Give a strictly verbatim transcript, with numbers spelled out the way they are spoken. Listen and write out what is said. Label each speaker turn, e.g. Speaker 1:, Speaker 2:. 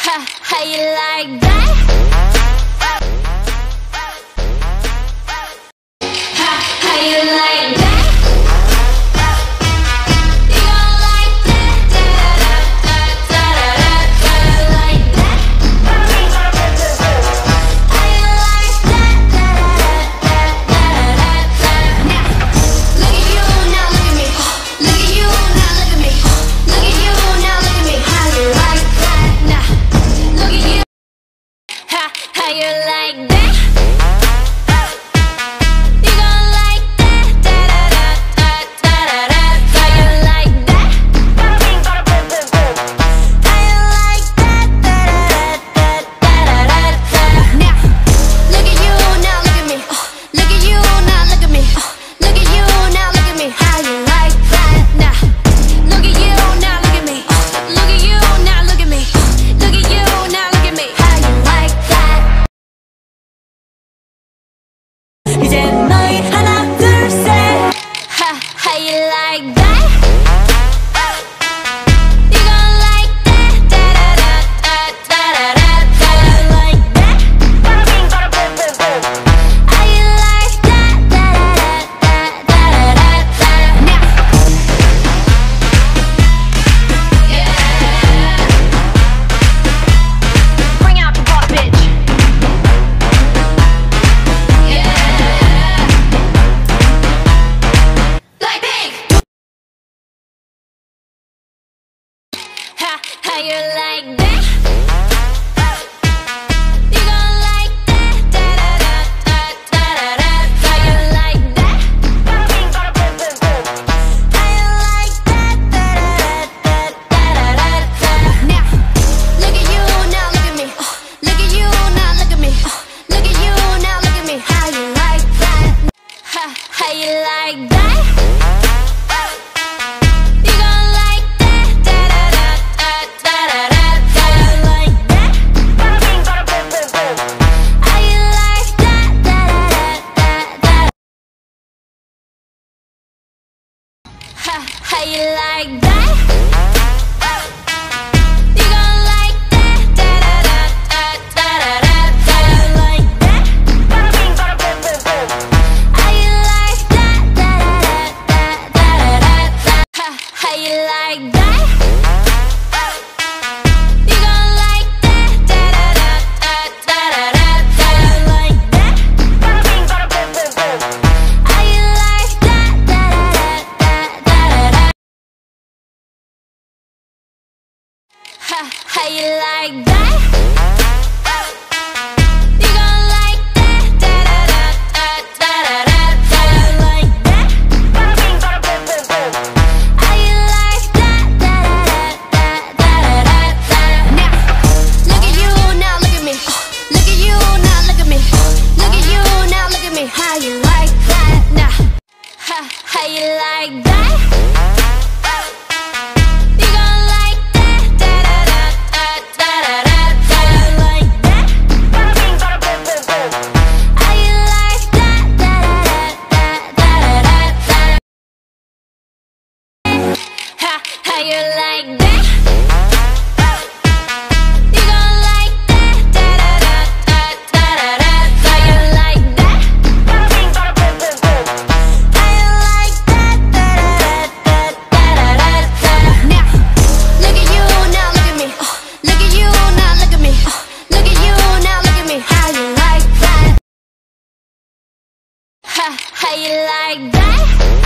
Speaker 1: How you like that? How, how you like that? You gon' like that? Da da da da da da da. Like that? How you like that? Da da da da da da. Now, look at you, now look at me. Look at you, now look at me. Look at you, now look at me. How you like that? Now, look at you. How, how you like that? You gon' like that? Da da da da da da da. How you like that? How you like that? Da da da da da da da. Now, look at you, now look at me. Look at you, now look at me. Look at you, now look at me. How you like that? Now, look at you, now look at me. Look at you, now look at me. Look at you, now look at me. How you like that? 이제 너희 하나 둘 셋. How, how you like that? You gon' like that? Da da da da da da da da. Like that? How you like that? Da da da da da da da. Now, yeah. Bring out the water, bitch. Yeah. Like pink. How, how you like that? You gon' like that? Da da da da da da da. How you like that? How you like that? Da da da da da da da. Now, look at you, now look at me. Look at you, now look at me. Look at you, now look at me. How you like that? How, how you like that? You gon' like that? Da da da da da da da da. Like that? How you like that? Da da da da da. How, how you like that? You gon' like that? Da da da da da da da da. Like that? How you like that? Da da da da da da da. How, how you like that? You gon' like that? Da da da da da da da da. Like that? How you like that? Da da da da da da da. How, how you like that? You gon' like that? Da da da da da da da da. Like that? How you like that? Da da da da da da. Now, look at you, now look at me. Look at you, now look at me. Look at you, now look at me. How you like that? Now, how, how you like that? You gon' like that? Da da da da da da da da. Like that? How you like that? Da da da da da da da. How, how you like that? You gon' like that? Da da da da da da da. How you like that? How you like that? Da da da da da da da. Now, look at you, now look at me. Look at you, now look at me. Look at you, now look at me. How you like that? How, how you like that?